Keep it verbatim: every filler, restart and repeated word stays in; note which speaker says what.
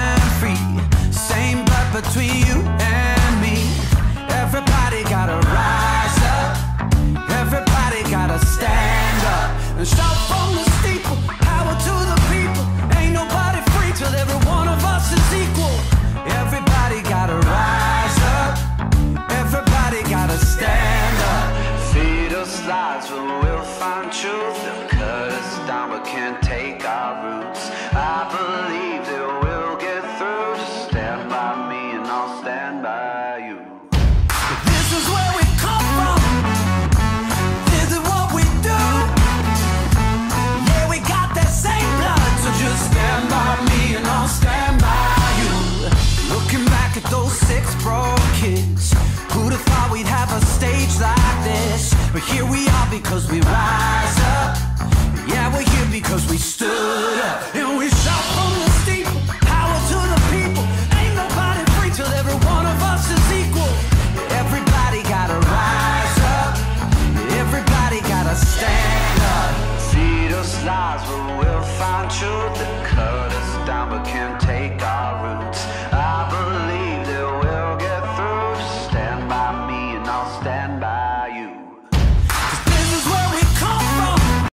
Speaker 1: and free. Same blood between you and me. Everybody gotta rise up. Everybody gotta stand up and shout from the